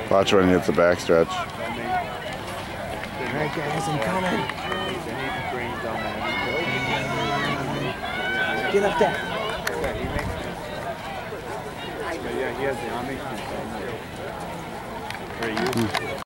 Watch when he hits the backstretch. Alright guys, I'm coming. Get up there. Yeah, he has the Amish.